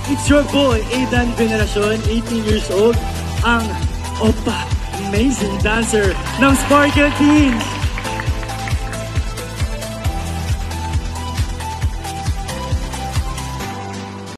It's your boy, Aidan Veneracion, 18 years old, ang OPPA-mazing dancer ng Sparkle Teens.